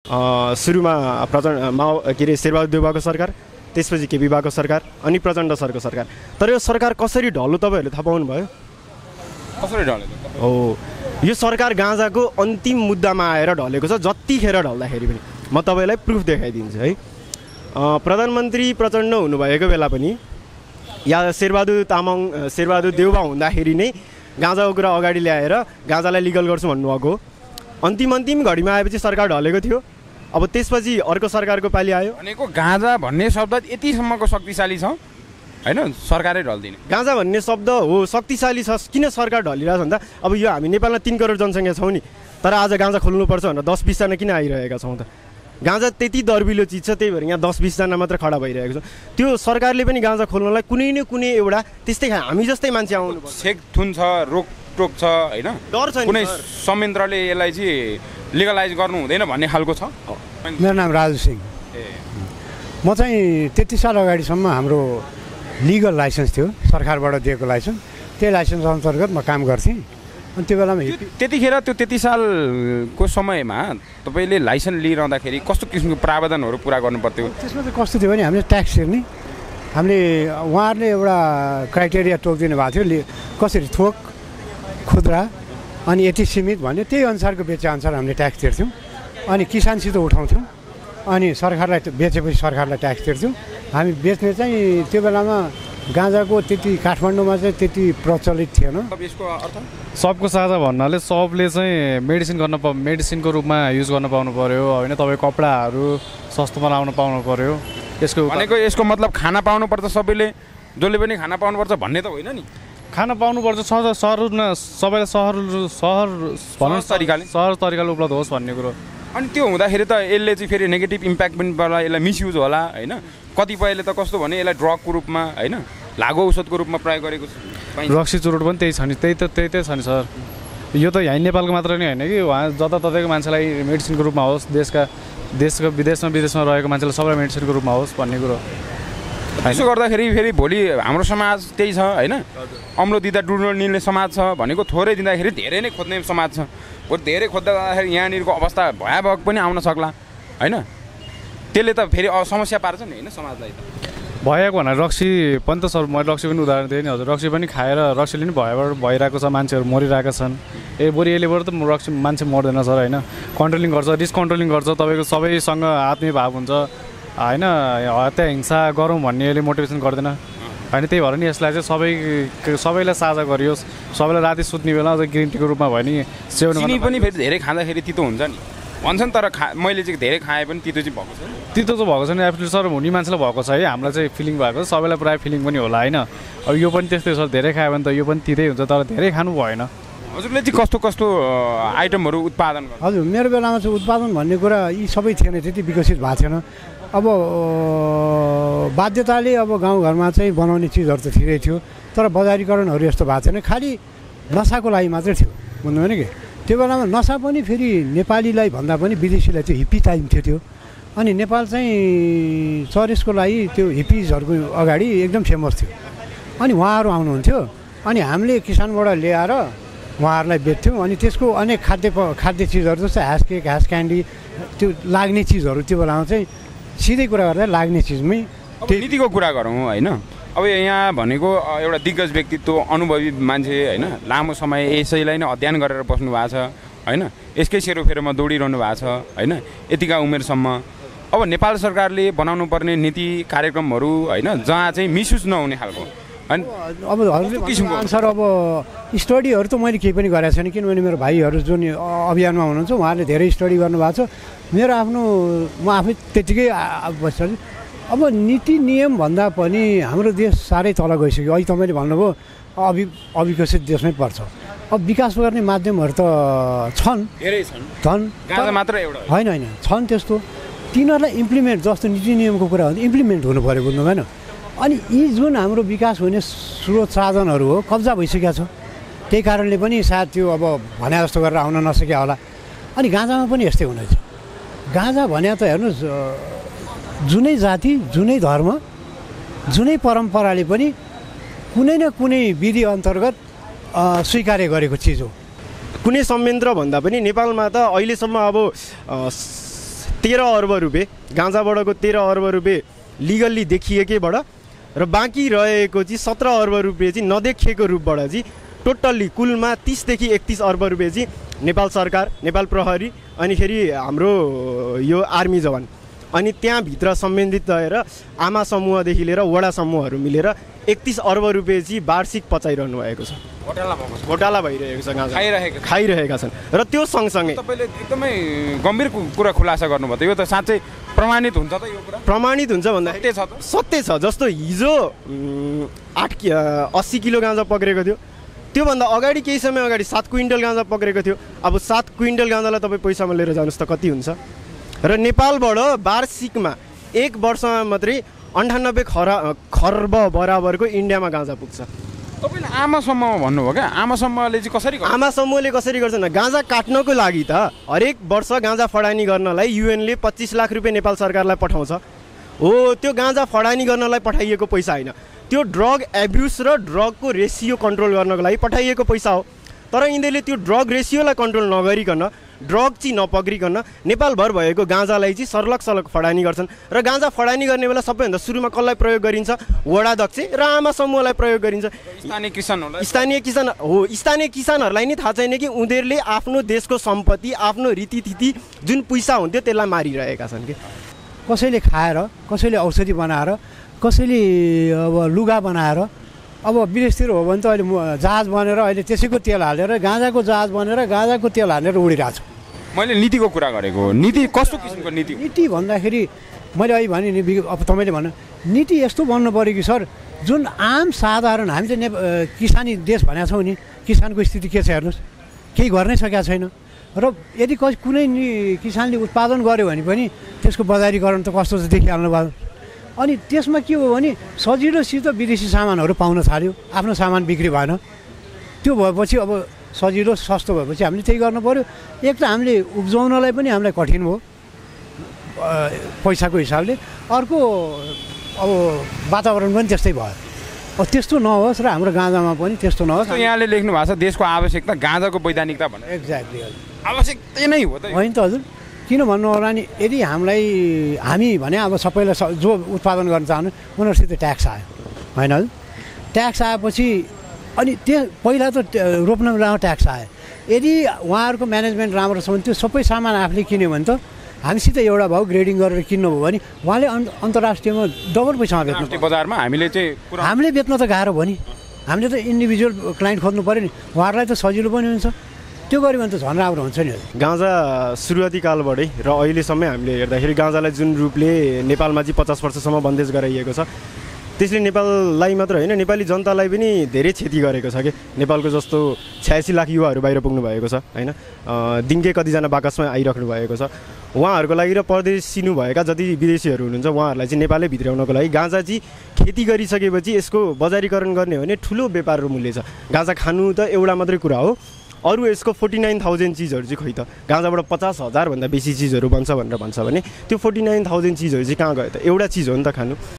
सुरुमा के अरे शेरबहादुर देउवाको सरकार, त्यसपछि केपी बाको सरकार, अनि प्रचण्ड सरको सरकार। तर यो सरकार कसरी ढल्यो तपाईँहरूले थाहा पाउनुभयो? कसरी ढल्यो? हो, यो सरकार गाँजाको अन्तिम मुद्दामा आएर ढलेको छ। जतिखेर ढल्दाखेरि पनि म तपाईँलाई प्रुफ देखाइदिन्छु है। प्रधानमन्त्री प्रचण्ड हुनुभएको बेला पनि या शेरबहादुर देउवा हुँदाखेरि नै गाँजाको कुरा अगाडि ल्याएर गाँजालाई लिगल गर्छु भन्नुभएको। अन्तिम घडीमा आएपछि सरकार ढलेको थियो। अब त्यसपछि अर्को सरकारको पालि आयो। भनेको गाँजा भन्ने शब्द यतिसम्मको शक्तिशाली छ होइन, सरकारै ढल्दिने। गाँजा भन्ने शब्द हो शक्तिशाली छ, किन सरकार ढलिरहेछ भन्दा अब यो हामी नेपालमा 3 करोड जनसङ्ख्या छौँ नि, तर आज गाँजा खोल्नुपर्छ भनेर 10-20 जना किन आइरहेका छौँ त? गाँजा त्यति दर्बिलो चिज छ, त्यही भएर यहाँ 10-20 जना मात्र खडा भइरहेको छ। त्यो सरकारले पनि गाँजा खोल्नलाई कुनै न कुनै एउटा त्यस्तै हामी जस्तै मान्छे आउनु छेकथुन छ, रोकटोक छ होइन, डर छ। कुनै संयन्त्रले यसलाई चाहिँ लिगलाइज गर्नु हुँदैन भन्ने खालको छ। मेरो नाम राजु सिंह। म चाहिँ 33 साल अगाडिसम्म हाम्रो लिगल लाइसेन्स थियो, सरकारबाट दिएको लाइसेन्स। त्यही लाइसेन्स अन्तर्गत म काम गर्थेँ। अनि त्यो बेलामा त्यतिखेर त्यो 33 सालको समयमा तपाईँले लाइसेन्स लिइरहँदाखेरि कस्तो किसिमको प्रावधानहरू पुरा गर्नुपर्थ्यो? त्यसमा चाहिँ कस्तो थियो भने हामीले ट्याक्स तिर्ने, हामीले उहाँहरूले एउटा क्राइटेरिया तोकिदिनु भएको थियो, कसरी थोक, खुद्रा अनि यति सीमित भन्यो। त्यही अनुसारको बेचेअनुसार हामीले ट्याक्स तिर्थ्यौँ। अनि किसानसित उठाउँथ्यौँ, अनि सरकारलाई बेचेपछि सरकारलाई ट्याक्स तिर्थ्यौँ। हामी बेच्ने चाहिँ त्यो बेलामा गाँजाको त्यति काठमाडौँमा चाहिँ त्यति प्रचलित थिएन। यसको अर्थ सबको साझा भन्नाले सबले चाहिँ मेडिसिनको रूपमा युज गर्न पाउनु पर्यो होइन। तपाईँ कपडाहरू सस्तोमा लाउन पाउनु पर्यो। यसको मतलब खाना पाउनुपर्छ, सबैले जसले पनि खाना पाउनुपर्छ भन्ने त होइन नि। खाना पाउनुपर्छ सबैलाई सहज तरिकाले उपलब्ध होस् भन्ने कुरो। अनि त्यो हुँदाखेरि त यसले चाहिँ फेरि नेगेटिभ इम्प्याक्ट पनि पर्ला, यसलाई मिसयुज होला होइन। कतिपयले त कस्तो भने यसलाई ड्रगको रूपमा होइन, लागु औषधको रूपमा प्रयोग गरेको छ। रक्सी चुरोट पनि त्यही छ नि, त्यही छ नि सर। यो त यहाँ नेपालको मात्र नै होइन कि, उहाँ जताततैको मान्छेलाई मेडिसिनको रूपमा होस्, विदेशमा रहेको मान्छेलाई सबैलाई मेडिसिनको रूपमा होस् भन्ने कुरो। त्यसो गर्दाखेरि फेरि भोलि हाम्रो समाज त्यही छ होइन। अम्लो दिँदा डुल्न निल्ने समाज छ भनेको, थोरै दिँदाखेरि धेरै नै खोज्ने समाज छ। धेरै खोज्दा जाँदाखेरि यहाँनिरको अवस्था भयावह पनि आउन सक्ला होइन। त्यसले त फेरि समस्या पार्छ नि होइन समाजलाई त। भएको भनेर रक्सी पनि त सर, मैले रक्सी पनि उदाहरण दिएँ नि हजुर। रक्सी पनि खाएर रक्सीले पनि भइरहेको छ, मान्छेहरू मरिरहेका छन्। बरु यसलेबाट त रक्सी मान्छे मर्दैन सर होइन। कन्ट्रोलिङ गर्छ, डिसकन्ट्रोलिङ गर्छ, तपाईँको सबैसँग आत्मीय भाव हुन्छ होइन। हत्या हिंसा गरौँ भन्ने यसले मोटिभेसन गर्दैन होइन। त्यही भएर नि यसलाई चाहिँ सबैलाई साझा गरियोस्। सबैलाई राति सुत्ने बेला ग्रिन टीको रूपमा भयो नि सेवन। चिनी पनि फेरि धेरै खाँदाखेरि तितो हुन्छ नि भन्छन्, तर मैले चाहिँ धेरै खाएँ पनि तितो चाहिँ भएको छ। तितो चाहिँ भएको छ नि एब्सोल्युटली सर, हुने मान्छेलाई भएको छ है। हामीलाई चाहिँ फिलिङ भएको छ, सबैलाई प्रायः फिलिङ पनि होला होइन। अब यो पनि त्यस्तै सर, धेरै खायो भने त यो पनि तितै हुन्छ, तर धेरै खानु भएन। हजुरले चाहिँ कस्तो आइटमहरू उत्पादन गर्नु? हजुर, मेरो बेलामा चाहिँ उत्पादन भन्ने कुरा यी सबै थिएन, त्यति विकसित भएको थिएन। अब बाध्यताले अब गाउँघरमा चाहिँ बनाउने चिजहरू त थिरै थियो, तर बजारीकरणहरू यस्तो भएको थिएन। खालि नसाको लागि मात्रै थियो, बुझ्नु भने कि। त्यो बेलामा नसा पनि फेरि नेपालीलाई भन्दा पनि विदेशीलाई चाहिँ हिप्पी टाइम थियो त्यो। अनि नेपाल चाहिँ चरेसको लागि त्यो हिप्पिजहरूको अगाडि एकदम फेमस थियो। अनि उहाँहरू आउनुहुन्थ्यो, अनि हामीले किसानबाट ल्याएर उहाँहरूलाई बेच्थ्यौँ। अनि त्यसको अनेक खाद्य चिजहरू जस्तै ह्यास केक, ह्यास क्यान्डी, त्यो लाग्ने चिजहरू त्यो बेलामा चाहिँ सिधै कुरा गर्दा लाग्ने चिजमै। नीतिको कुरा गरौँ होइन। अब यहाँ भनेको एउटा दिग्गज व्यक्तित्व, अनुभवी मान्छे होइन, लामो समय यसैलाई नै अध्ययन गरेर बस्नु भएको छ होइन। यसकै सेरोफेरोमा दौडिरहनु भएको छ होइन, यतिका उमेरसम्म। अब नेपाल सरकारले बनाउनु पर्ने नीति कार्यक्रमहरू होइन, जहाँ चाहिँ मिसयुज नहुने खालको होइन। अब हजुरले अनुसार अब स्टडीहरू त मैले केही पनि गरेको छैन, किनभने मेरो भाइहरू जुन अभियानमा हुनुहुन्छ उहाँहरूले धेरै स्टडी गर्नुभएको छ। मेरो आफ्नो म आफै त्यतिकै बस्छु। अब नीति नियम भन्दा पनि हाम्रो देश साह्रै तल गइसक्यो। अहिले तपाईँले भन्नुभयो अविकसित देशमै पर्छ। अब विकास गर्ने माध्यमहरू त छन्, धेरै छन्, मात्र एउटा होइन छन् त्यस्तो। तिनीहरूलाई इम्प्लिमेन्ट, जस्तो नीति नियमको कुरा हो इम्प्लिमेन्ट हुनु पऱ्यो, बुझ्नु भएन। अनि यी जुन हाम्रो विकास हुने स्रोत साधनहरू हो कब्जा भइसकेको छ, त्यही कारणले पनि सायद त्यो अब भने जस्तो गरेर आउन नसक्यो होला। अनि गाँजामा पनि यस्तै हुनेछ। गाँजा भने त हेर्नुहोस्, जुनै जाति, जुनै धर्म, जुनै परम्पराले पनि कुनै न कुनै विधि अन्तर्गत स्वीकार्य गरेको चिज हो। कुनै संयन्त्र भन्दा पनि नेपालमा त अहिलेसम्म अब 13 अर्ब रुपियाँ, गाँजाबाटको 13 अर्ब रुपियाँ लिगल्ली देखिएकैबाट र बाँकी रहेको चाहिँ 17 अर्ब रुपियाँ चाहिँ नदेखिएको रूपबाट चाहिँ टोटल्ली कुलमा 30 देखि 31 अर्ब रुपियाँ चाहिँ नेपाल सरकार, नेपाल प्रहरी अनि फेरि हाम्रो यो आर्मी जवान अनि त्यहाँभित्र सम्बन्धित रहेर आमा समूहदेखि लिएर वडा समूहहरू मिलेर 31 अर्ब रुपियाँ चाहिँ वार्षिक पचाइरहनु भएको छ। घोटाला भइरहेको छ, गाँजा खाइरहेका छन्। र त्यो सँगसँगै तपाईँले एकदमै गम्भीर कुरा खुलासा गर्नुभयो त, यो त साँच्चै प्रमाणित हुन्छ त? यो कुरा प्रमाणित हुन्छ भन्दाखेरि सत्य छ। जस्तो हिजो 80 किलो गाँजा पक्रेको थियो, त्योभन्दा अगाडि केही समय अगाडि 7 क्विन्टल गाँजा पक्रेको थियो। अब 7 क्विन्टल गाँजालाई तपाईँ पैसामा लिएर जानुहोस् त कति हुन्छ? र नेपालबाट वार्षिकमा 1 वर्षमा मात्रै 98 खर्ब बराबरको इन्डियामा गाँजा पुग्छ। तपाईँले आमा समूहमा भन्नुभयो क्या, आमा समूहले चाहिँ कसरी गर्छ? आमा समूहले कसरी गर्छन्? गाँजा काट्नको लागि त हरेक वर्ष गाँजा फडानी गर्नलाई युएनले 25 लाख रुपियाँ नेपाल सरकारलाई पठाउँछ। हो, त्यो गाँजा फडानी गर्नलाई पठाइएको पैसा होइन, त्यो ड्रग एब्युज र ड्रगको रेसियो कन्ट्रोल गर्नको लागि पठाइएको पैसा हो। तर यिनीहरूले त्यो ड्रग रेसियोलाई कन्ट्रोल नगरिकन, ड्रग चाहिँ नपक्रिकन नेपालभर भएको गाँजालाई चाहिँ सर्लक फडानी गर्छन्। र गाँजा फडानी गर्ने बेला सबैभन्दा सुरुमा कसलाई प्रयोग गरिन्छ? वडाध्यक्ष र आमा समूहलाई प्रयोग गरिन्छ। स्थानीय किसान हो। स्थानीय किसानहरूलाई नि थाहा छैन कि उनीहरूले आफ्नो देशको सम्पत्ति, आफ्नो रीतिथिति जुन पैसा हुन्थ्यो त्यसलाई मारिरहेका छन् कि। कसैले खाएर, कसैले औषधि बनाएर, कसैले अब लुगा बनाएर, अब विदेशतिर हो भने त अहिले जहाज बनेर अहिले त्यसैको तेल हालेर गाँजाको जहाज बनेर गाँजाको तेल हालेर उडिरहेको छ। मैले नीतिको कुरा गरेको। नीति कस्तो किसिमको नीति? नीति भन्दाखेरि मैले अहिले भने नि, अब तपाईँले भन्नु नीति यस्तो बन्नु पऱ्यो कि सर, जुन आम साधारण, हामी त किसानी देश भनेको छौँ नि, किसानको स्थिति के छ हेर्नुहोस्, केही गर्नै सकेको छैन। र यदि कुनै किसानले उत्पादन गर्यो भने पनि त्यसको बजारीकरण त कस्तो चाहिँ देखिहाल्नु भयो। अनि त्यसमा के हो भने सजिलोसित विदेशी सामानहरू पाउन थाल्यो, आफ्नो सामान बिक्री भएन। त्यो भएपछि अब सजिलो सस्तो भएपछि हामीले त्यही गर्नु पऱ्यो। एक त हामीले उब्जाउनलाई पनि हामीलाई कठिन भयो पैसाको हिसाबले, अर्को अब वातावरण पनि त्यस्तै भयो। अब त्यस्तो नहोस् र हाम्रो गाँजामा पनि त्यस्तो नहोस्। यहाँले लेख्नु भएको छ देशको आवश्यकता गाँजाको वैधानिकता भनेर। एक्ज्याक्टली आवश्यकता नै हो त होइन त हजुर। किन भन्नु होला नि, यदि हामी भने अब सबैलाई जो उत्पादन गर्न चाहनु उनीहरूसित ट्याक्स आयो होइन, ट्याक्स आएपछि अनि त्यो पहिला त रोप्न बेलामा ट्याक्स आयो। यदि उहाँहरूको म्यानेजमेन्ट राम्रो छ भने त्यो सबै सामान आफूले किन्यो भने त हामीसित एउटा भाउ ग्रेडिङ गरेर किन्नुभयो भने उहाँले अन्तर्राष्ट्रियमा डबल पैसामा बेच्नु। बजारमा हामीले बेच्न त गाह्रो भयो नि, हामीले त इन्डिभिजुअल क्लाइन्ट खोज्नु पऱ्यो नि, उहाँहरूलाई त सजिलो पनि हुन्छ। त्यो गऱ्यो भने त झन् राम्रो हुन्छ नि। गाँजा सुरुवाती कालबाटै र अहिलेसम्म हामीले हेर्दाखेरि गाँजालाई जुन रूपले नेपालमा चाहिँ 50 वर्षसम्म बन्देज गराइएको छ, त्यसले नेपाललाई मात्र होइन नेपाली जनतालाई पनि धेरै क्षति गरेको छ कि। नेपालको जस्तो 86 लाख युवाहरू बाहिर पुग्नु भएको छ होइन, दिनकै कतिजना बाकसमा आइराख्नु भएको छ। उहाँहरूको लागि र परदेशिनु भएका जति विदेशीहरू हुनुहुन्छ उहाँहरूलाई चाहिँ नेपालै भित्राउनको लागि गाँजा चाहिँ खेती गरिसकेपछि यसको बजारीकरण गर्ने हो भने ठुलो व्यापार र मूल्य छ। गाँजा खानु त एउटा मात्रै कुरा हो, अरू यसको 49,000 चिजहरू चाहिँ खोइ त गाँजाबाट 50,000 भन्दा बेसी चिजहरू बन्छ भनेर भन्छ भने त्यो 49,000 चिजहरू चाहिँ कहाँ गयो त? एउटा चिज हो नि त खानु।